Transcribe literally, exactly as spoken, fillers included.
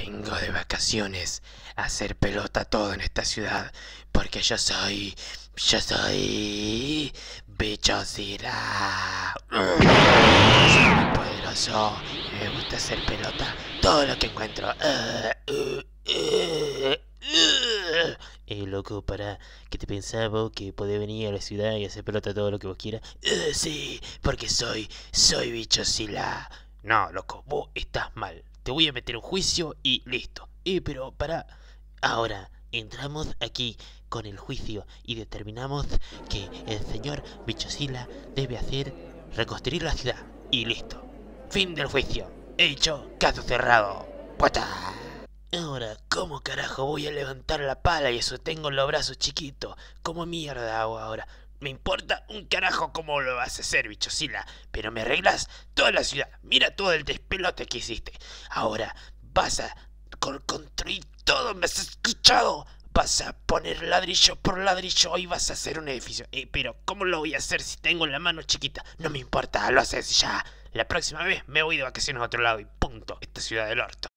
Vengo de vacaciones a hacer pelota todo en esta ciudad, porque yo soy, yo soy Bichosila. Soy muy poderoso, me gusta hacer pelota todo lo que encuentro. Eh, loco, pará, ¿qué te pensás vos que podés venir a la ciudad y hacer pelota todo lo que vos quieras? Uh, sí, porque soy, soy Bichosila. No, loco, vos estás mal. Te voy a meter un juicio y listo. Eh, pero pará. Ahora, entramos aquí con el juicio y determinamos que el señor Bichosila debe hacer reconstruir la ciudad. Y listo. Fin del juicio. He dicho, caso cerrado. ¡Puata! Ahora, ¿cómo carajo voy a levantar la pala y eso tengo los brazos chiquitos? ¿Cómo mierda hago ahora? Me importa un carajo cómo lo vas a hacer, Bichosila, pero me arreglas toda la ciudad. Mira todo el despelote que hiciste. Ahora vas a construir todo, ¿me has escuchado? Vas a poner ladrillo por ladrillo y vas a hacer un edificio. Eh, pero ¿cómo lo voy a hacer si tengo la mano chiquita? No me importa, lo haces ya. La próxima vez me voy de vacaciones a otro lado y punto. Esta ciudad del orto.